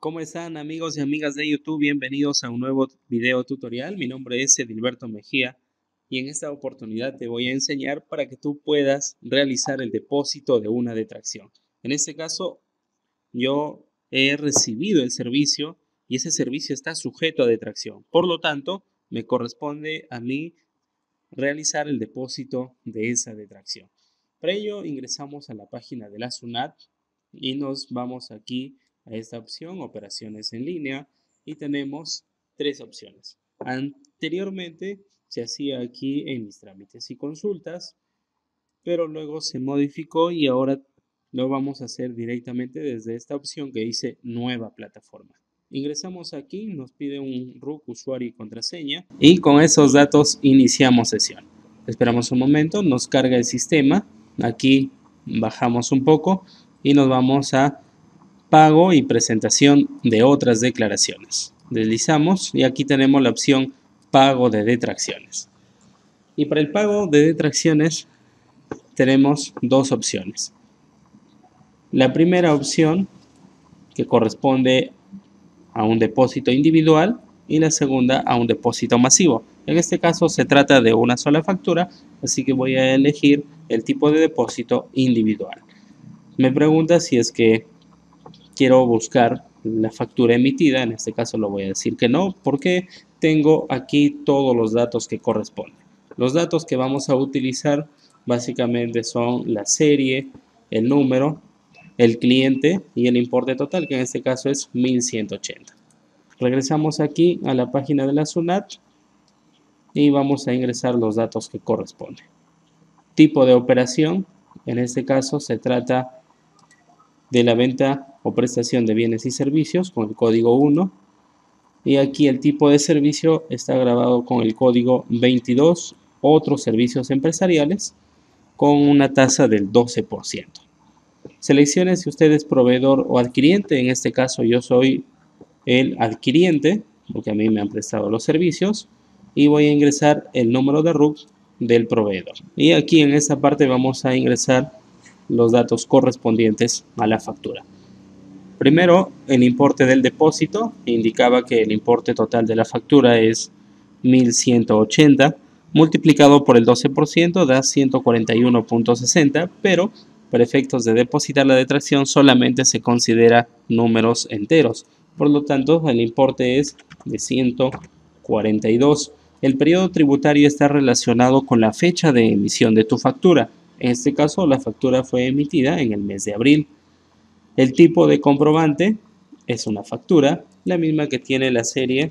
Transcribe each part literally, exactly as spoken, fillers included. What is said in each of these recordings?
¿Cómo están amigos y amigas de YouTube? Bienvenidos a un nuevo video tutorial. Mi nombre es Edilberto Mejía y en esta oportunidad te voy a enseñar para que tú puedas realizar el depósito de una detracción. En este caso, yo he recibido el servicio y ese servicio está sujeto a detracción. Por lo tanto, me corresponde a mí realizar el depósito de esa detracción. Para ello, ingresamos a la página de la SUNAT y nos vamos aquí a esta opción, operaciones en línea, y tenemos tres opciones. Anteriormente se hacía aquí en mis trámites y consultas, pero luego se modificó y ahora lo vamos a hacer directamente desde esta opción que dice nueva plataforma. Ingresamos aquí, nos pide un R U C, usuario y contraseña, y con esos datos iniciamos sesión. Esperamos un momento, nos carga el sistema, aquí bajamos un poco y nos vamos a pago y presentación de otras declaraciones. Deslizamos y aquí tenemos la opción pago de detracciones. Y para el pago de detracciones tenemos dos opciones. La primera opción, que corresponde a un depósito individual, y la segunda a un depósito masivo. En este caso se trata de una sola factura, así que voy a elegir el tipo de depósito individual. Me pregunta si es que quiero buscar la factura emitida. En este caso lo voy a decir que no, porque tengo aquí todos los datos que corresponden. Los datos que vamos a utilizar básicamente son la serie, el número, el cliente y el importe total, que en este caso es mil ciento ochenta. Regresamos aquí a la página de la SUNAT y vamos a ingresar los datos que corresponden. Tipo de operación, en este caso se trata de la venta o prestación de bienes y servicios con el código uno, y aquí el tipo de servicio está grabado con el código veintidós, otros servicios empresariales, con una tasa del doce por ciento. Seleccione si usted es proveedor o adquiriente. En este caso yo soy el adquiriente porque a mí me han prestado los servicios, y voy a ingresar el número de R U C del proveedor. Y aquí en esta parte vamos a ingresar los datos correspondientes a la factura. Primero, el importe del depósito. Indicaba que el importe total de la factura es mil ciento ochenta, multiplicado por el doce por ciento da ciento cuarenta y uno punto sesenta, pero para efectos de depositar la detracción solamente se considera números enteros. Por lo tanto, el importe es de ciento cuarenta y dos. El periodo tributario está relacionado con la fecha de emisión de tu factura. En este caso, la factura fue emitida en el mes de abril. El tipo de comprobante es una factura, la misma que tiene la serie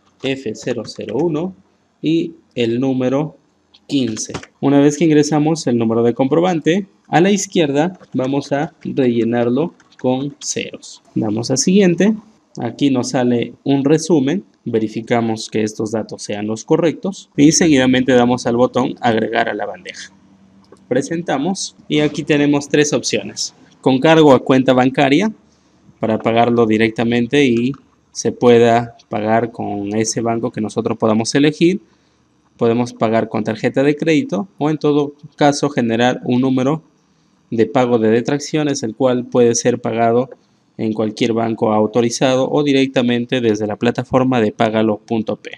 F cero cero uno y el número quince. Una vez que ingresamos el número de comprobante, a la izquierda vamos a rellenarlo con ceros. Damos a siguiente. Aquí nos sale un resumen. Verificamos que estos datos sean los correctos y seguidamente damos al botón agregar a la bandeja. Presentamos y aquí tenemos tres opciones: con cargo a cuenta bancaria, para pagarlo directamente y se pueda pagar con ese banco que nosotros podamos elegir. Podemos pagar con tarjeta de crédito o en todo caso generar un número de pago de detracciones, el cual puede ser pagado en cualquier banco autorizado o directamente desde la plataforma de pagalo punto pe.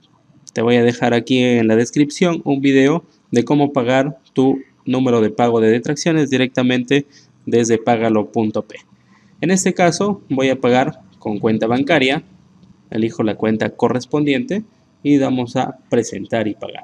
Te voy a dejar aquí en la descripción un video de cómo pagar tu número de pago de detracciones directamente desde pagalo punto pe. En este caso voy a pagar con cuenta bancaria, elijo la cuenta correspondiente y damos a presentar y pagar.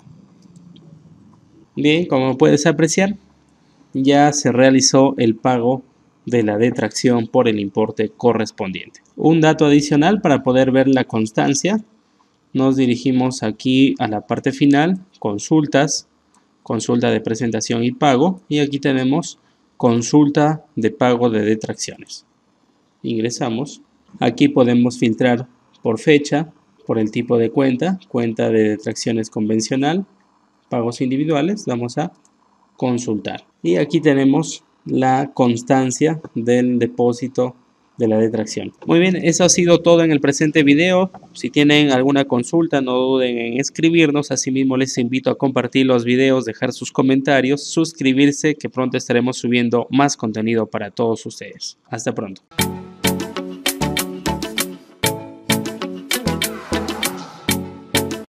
Bien, como puedes apreciar, ya se realizó el pago de la detracción por el importe correspondiente. Un dato adicional para poder ver la constancia: nos dirigimos aquí a la parte final, consultas, consulta de presentación y pago, y aquí tenemos consulta de pago de detracciones. Ingresamos. Aquí podemos filtrar por fecha, por el tipo de cuenta, cuenta de detracciones convencional, pagos individuales. Damos a consultar y aquí tenemos la constancia del depósito de la detracción. Muy bien, eso ha sido todo en el presente video. Si tienen alguna consulta, no duden en escribirnos. Asimismo, les invito a compartir los videos, dejar sus comentarios, suscribirse, que pronto estaremos subiendo más contenido para todos ustedes. Hasta pronto.